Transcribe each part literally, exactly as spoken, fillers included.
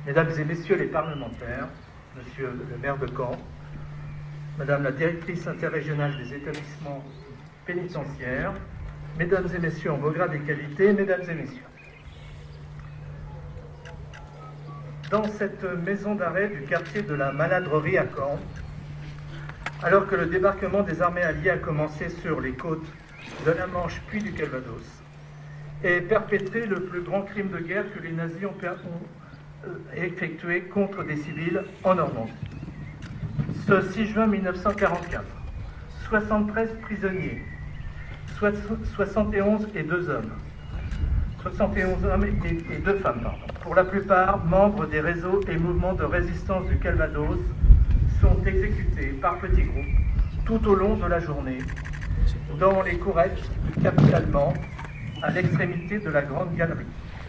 Mesdames et Messieurs les parlementaires, Monsieur le maire de Caen, Madame la directrice interrégionale des établissements pénitentiaires, Mesdames et Messieurs en vos grades et qualités, Mesdames et Messieurs. Dans cette maison d'arrêt du quartier de la Maladrerie à Caen, alors que le débarquement des armées alliées a commencé sur les côtes de la Manche puis du Calvados, et perpétré le plus grand crime de guerre que les nazis ont effectué contre des civils en Normandie. Ce six juin mille neuf cent quarante-quatre, soixante-treize prisonniers, soixante et onze et deux hommes, soixante et onze hommes et deux femmes, pardon, pour la plupart membres des réseaux et mouvements de résistance du Calvados, sont exécutés par petits groupes tout au long de la journée dans les courettes du quartier allemand à l'extrémité de la Grande Galerie.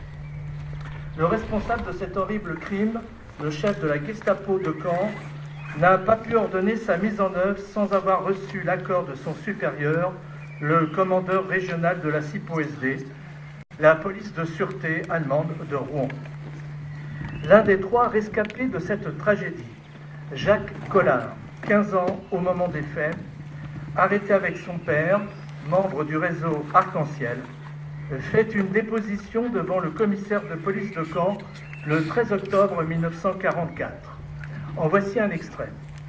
Le responsable de cet horrible crime, le chef de la Gestapo de Caen, n'a pas pu ordonner sa mise en œuvre sans avoir reçu l'accord de son supérieur, le commandeur régional de la C I P O S D, la police de sûreté allemande de Rouen. L'un des trois rescapés de cette tragédie, Jacques Collard, quinze ans au moment des faits, arrêté avec son père, membre du réseau Arc-en-Ciel, fait une déposition devant le commissaire de police de Caen le treize octobre mille neuf cent quarante-quatre. En voici un extrait.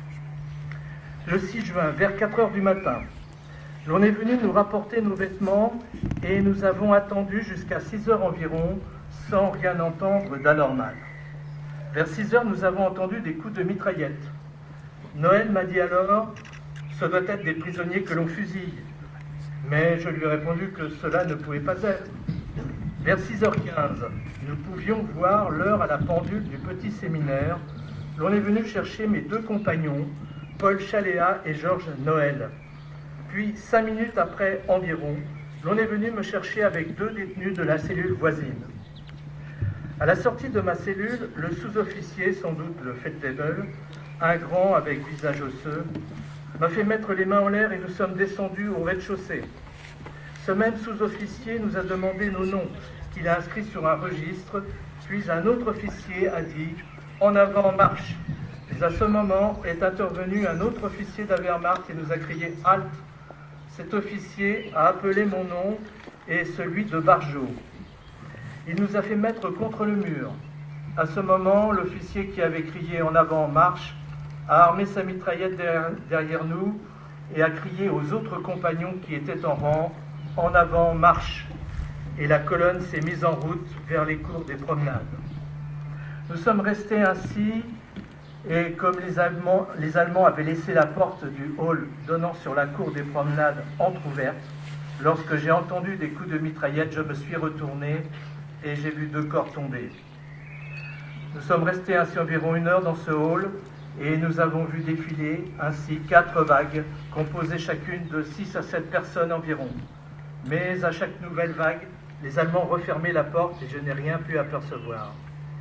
Le six juin, vers quatre heures du matin, l'on est venu nous rapporter nos vêtements et nous avons attendu jusqu'à six heures environ sans rien entendre d'anormal. Vers six heures, nous avons entendu des coups de mitraillette. Noël m'a dit alors, ce doit être des prisonniers que l'on fusille. Mais je lui ai répondu que cela ne pouvait pas être. Vers six heures quinze, nous pouvions voir l'heure à la pendule du petit séminaire. L'on est venu chercher mes deux compagnons, Paul Chaléa et Georges Noël. Puis, cinq minutes après environ, l'on est venu me chercher avec deux détenus de la cellule voisine. À la sortie de ma cellule, le sous-officier, sans doute le feldwebel, un grand avec visage osseux, m'a fait mettre les mains en l'air et nous sommes descendus au rez-de-chaussée. Ce même sous-officier nous a demandé nos noms, qu'il a inscrits sur un registre, puis un autre officier a dit « En avant, marche !» Mais à ce moment est intervenu un autre officier d'Awehrmacht et nous a crié « Halt !» Cet officier a appelé mon nom et celui de Barjot. Il nous a fait mettre contre le mur. À ce moment, l'officier qui avait crié « En avant, marche !» a armé sa mitraillette derrière, derrière nous et a crié aux autres compagnons qui étaient en rang « En avant, marche !» Et la colonne s'est mise en route vers les cours des promenades. Nous sommes restés ainsi, et comme les Allemands, les Allemands avaient laissé la porte du hall donnant sur la cour des promenades entr'ouverte, lorsque j'ai entendu des coups de mitraillette, je me suis retourné et j'ai vu deux corps tomber. Nous sommes restés ainsi environ une heure dans ce hall, et nous avons vu défiler ainsi quatre vagues, composées chacune de six à sept personnes environ. Mais à chaque nouvelle vague, les Allemands refermaient la porte et je n'ai rien pu apercevoir.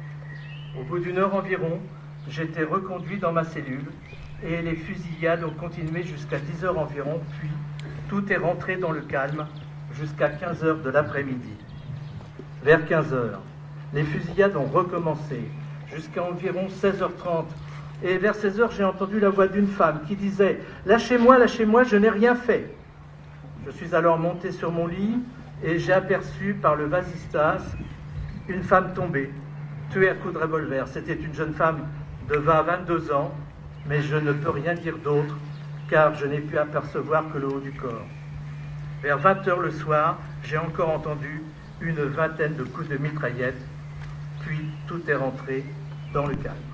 Au bout d'une heure environ, j'étais reconduit dans ma cellule et les fusillades ont continué jusqu'à dix heures environ, puis tout est rentré dans le calme jusqu'à quinze heures de l'après-midi. Vers quinze heures, les fusillades ont recommencé jusqu'à environ seize heures trente. Et vers seize heures, j'ai entendu la voix d'une femme qui disait « Lâchez-moi, lâchez-moi, je n'ai rien fait !» Je suis alors monté sur mon lit et j'ai aperçu par le vasistas une femme tombée, tuée à coups de revolver. C'était une jeune femme de vingt à vingt-deux ans, mais je ne peux rien dire d'autre car je n'ai pu apercevoir que le haut du corps. Vers vingt heures le soir, j'ai encore entendu une vingtaine de coups de mitraillette, puis tout est rentré dans le calme.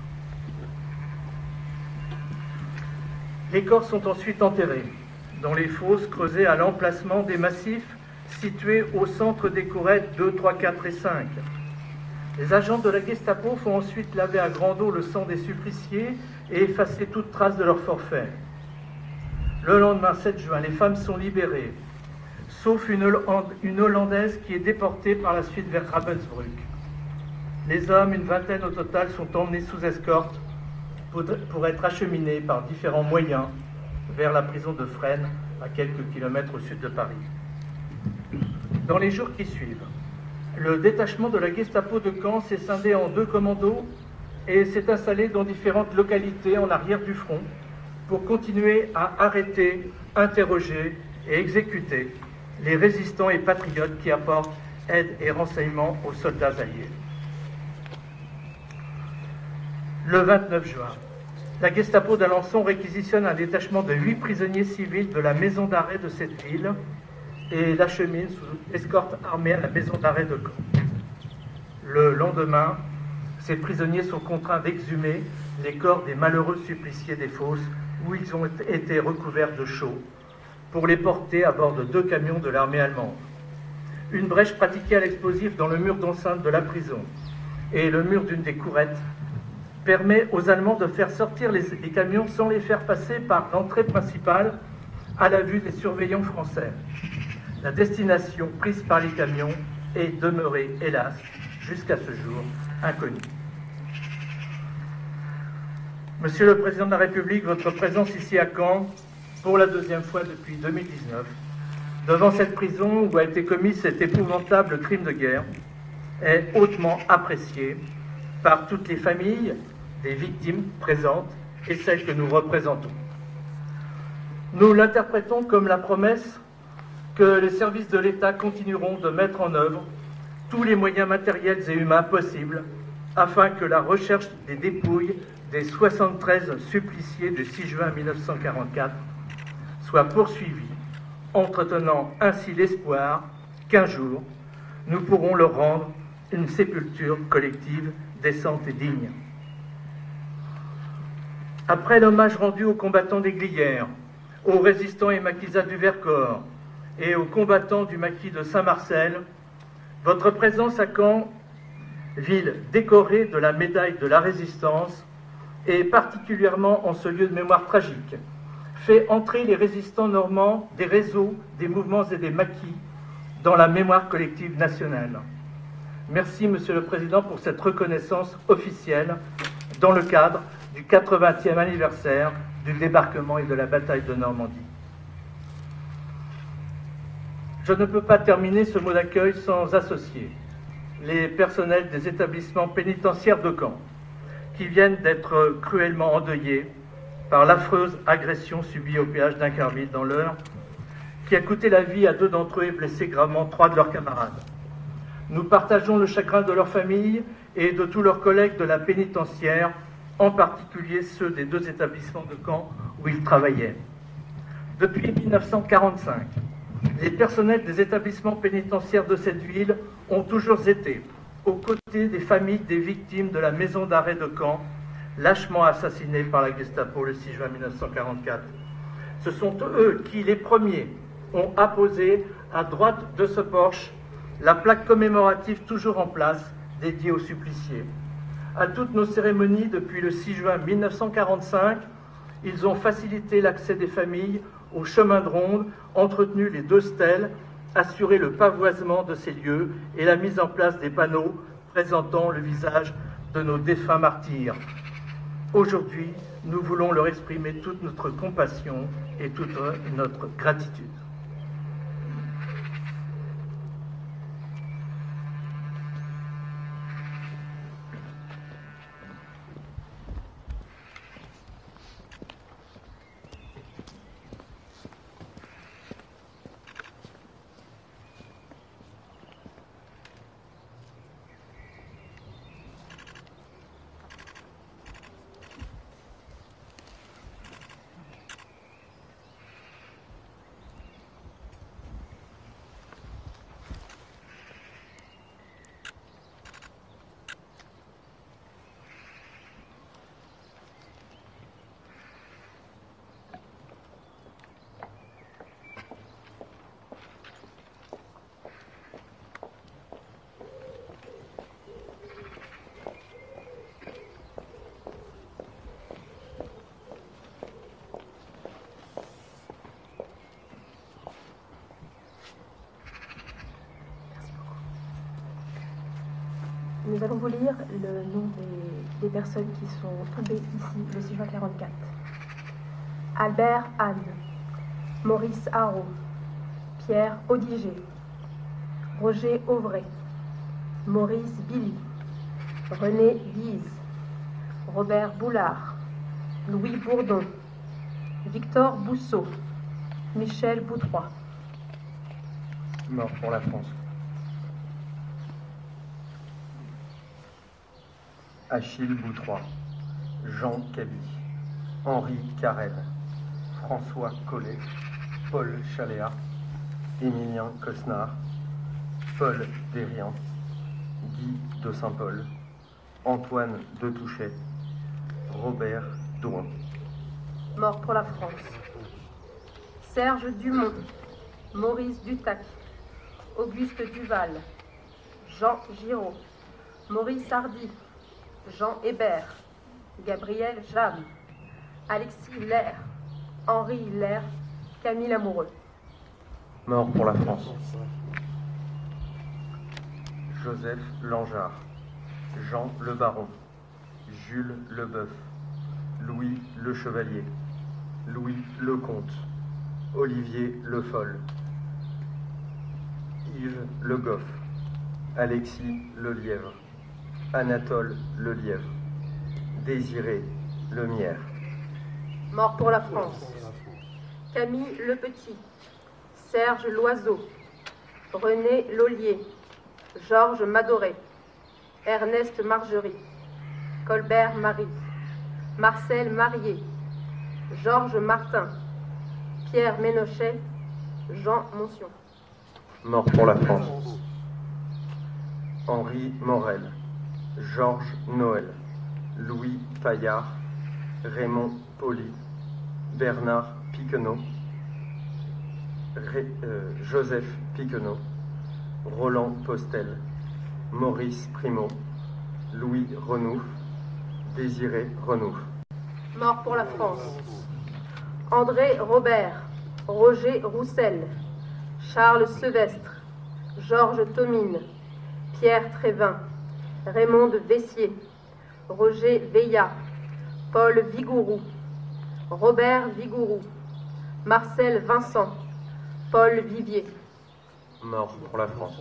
Les corps sont ensuite enterrés dans les fosses creusées à l'emplacement des massifs situés au centre des courettes deux, trois, quatre et cinq. Les agents de la Gestapo font ensuite laver à grande eau le sang des suppliciés et effacer toute trace de leur forfait. Le lendemain, sept juin, les femmes sont libérées, sauf une, une Hollandaise qui est déportée par la suite vers Ravensbrück. Les hommes, une vingtaine au total, sont emmenés sous escorte pour être acheminés par différents moyens vers la prison de Fresnes, à quelques kilomètres au sud de Paris. Dans les jours qui suivent, le détachement de la Gestapo de Caen s'est scindé en deux commandos et s'est installé dans différentes localités en arrière du front pour continuer à arrêter, interroger et exécuter les résistants et patriotes qui apportent aide et renseignements aux soldats alliés. Le vingt-neuf juin, la Gestapo d'Alençon réquisitionne un détachement de huit prisonniers civils de la maison d'arrêt de cette ville et l'achemine sous escorte armée à la maison d'arrêt de Caen. Le lendemain, ces prisonniers sont contraints d'exhumer les corps des malheureux suppliciés des fosses où ils ont été recouverts de chaux pour les porter à bord de deux camions de l'armée allemande. Une brèche pratiquée à l'explosif dans le mur d'enceinte de la prison et le mur d'une des courettes permet aux Allemands de faire sortir les, les camions sans les faire passer par l'entrée principale à la vue des surveillants français. La destination prise par les camions est demeurée, hélas, jusqu'à ce jour, inconnue. Monsieur le Président de la République, votre présence ici à Caen, pour la deuxième fois depuis deux mille dix-neuf, devant cette prison où a été commis cet épouvantable crime de guerre, est hautement appréciée par toutes les familles des victimes présentes et celles que nous représentons. Nous l'interprétons comme la promesse que les services de l'État continueront de mettre en œuvre tous les moyens matériels et humains possibles afin que la recherche des dépouilles des soixante-treize suppliciés du six juin mille neuf cent quarante-quatre soit poursuivie, entretenant ainsi l'espoir qu'un jour, nous pourrons leur rendre une sépulture collective décente et digne. Après l'hommage rendu aux combattants des Glières, aux résistants et maquisards du Vercors et aux combattants du maquis de Saint-Marcel, votre présence à Caen, ville décorée de la médaille de la Résistance, et particulièrement en ce lieu de mémoire tragique, fait entrer les résistants normands des réseaux, des mouvements et des maquis dans la mémoire collective nationale. Merci, Monsieur le Président, pour cette reconnaissance officielle dans le cadre du quatre-vingtième anniversaire du débarquement et de la bataille de Normandie. Je ne peux pas terminer ce mot d'accueil sans associer les personnels des établissements pénitentiaires de Caen, qui viennent d'être cruellement endeuillés par l'affreuse agression subie au péage d'Incarville dans l'Eure, qui a coûté la vie à deux d'entre eux et blessé gravement trois de leurs camarades. Nous partageons le chagrin de leurs familles et de tous leurs collègues de la pénitentiaire, en particulier ceux des deux établissements de Caen où ils travaillaient. Depuis mille neuf cent quarante-cinq, les personnels des établissements pénitentiaires de cette ville ont toujours été aux côtés des familles des victimes de la maison d'arrêt de Caen, lâchement assassinés par la Gestapo le six juin mille neuf cent quarante-quatre. Ce sont eux qui, les premiers, ont apposé à droite de ce porche la plaque commémorative toujours en place dédiée aux suppliciés. À toutes nos cérémonies depuis le six juin mille neuf cent quarante-cinq, ils ont facilité l'accès des familles au chemin de ronde, entretenu les deux stèles, assuré le pavoisement de ces lieux et la mise en place des panneaux présentant le visage de nos défunts martyrs. Aujourd'hui, nous voulons leur exprimer toute notre compassion et toute notre gratitude. Nous allons vous lire le nom des, des personnes qui sont tombées ici le six juin quarante-quatre. Albert Anne, Maurice Haro, Pierre Audiger, Roger Auvray, Maurice Billy, René Bise, Robert Boulard, Louis Bourdon, Victor Bousseau, Michel Boutroy. Mort pour la France. Achille Boutroy, Jean Cabi, Henri Carrel, François Collet, Paul Chaléa, Émilien Cosnard, Paul Dérian, Guy de Saint-Paul, Antoine de Touchet, Robert Douin. Mort pour la France. Serge Dumont, Maurice Dutac, Auguste Duval, Jean Giraud, Maurice Hardy, Jean Hébert, Gabriel Jam, Alexis Lair, Henri Lair, Camille Amoureux. Mort pour la France. Joseph Langeard, Jean Le Baron, Jules Leboeuf, Louis Le Chevalier, Louis Lecomte, Olivier Le Foll, Yves Le Goff, Alexis Le Lièvre, Anatole Le Lièvre, Désiré Lemierre. Mort pour la France. Camille Le Petit, Serge Loiseau, René Lollier, Georges Madoré, Ernest Margerie, Colbert Marie, Marcel Marié, Georges Martin, Pierre Ménochet, Jean Moncion. Mort pour la France. Henri Morel, Georges Noël, Louis Paillard, Raymond Poli, Bernard Piquenot, Ré, euh, Joseph Piquenot, Roland Postel, Maurice Primo, Louis Renouf, Désiré Renouf. Mort pour la France. André Robert, Roger Roussel, Charles Sevestre, Georges Thomine, Pierre Trévin, Raymond Vessier, Roger Veillat, Paul Vigourou, Robert Vigourou, Marcel Vincent, Paul Vivier. Mort pour la France.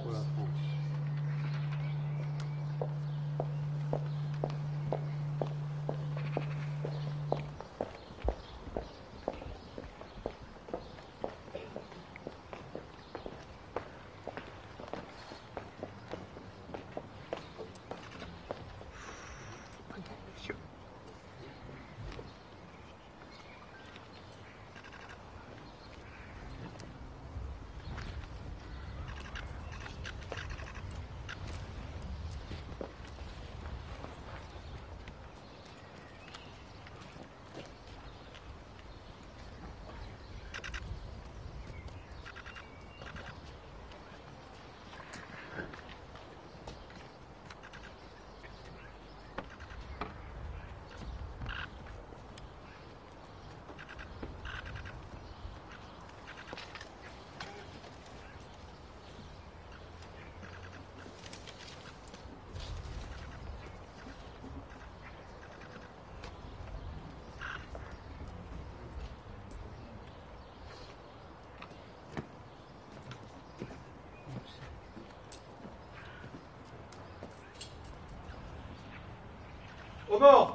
Au mort!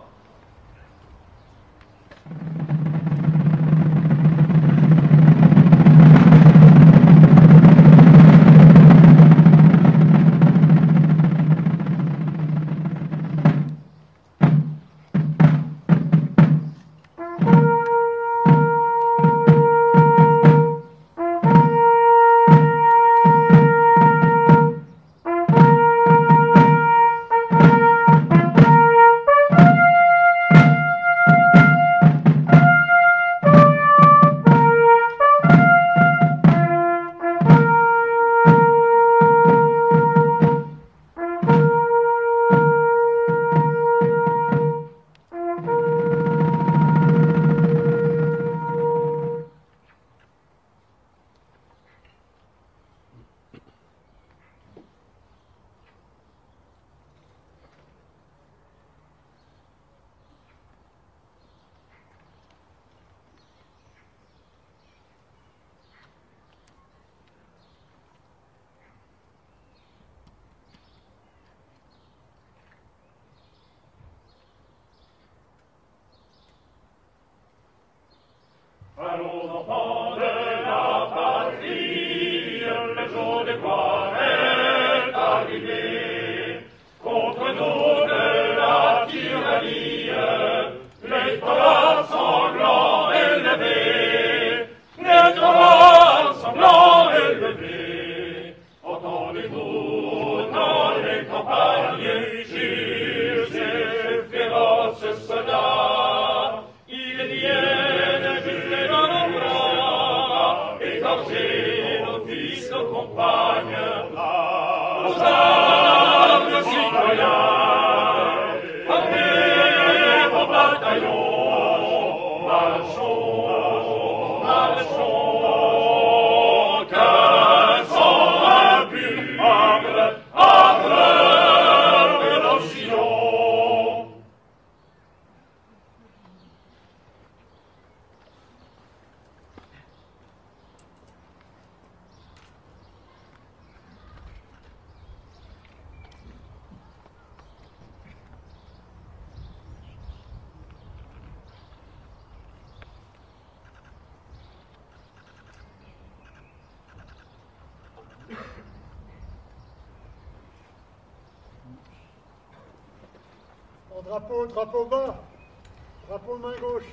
Allons enfants de la patrie, le jour de gloire est arrivé. Contre nous de la tyrannie, les droits sanglants élevés, les droits sanglants élevés. Entendez-vous dans les campagnes, gilles et féroces soldats, ils viennent jusqu'à dans nos bras, égorger nos fils, nos compagnes, aux armes citoyens. Armez vos bataillons, marchons, marchons, qu'un sang impur abreuve nos sillons. En drapeau, drapeau bas, drapeau main gauche.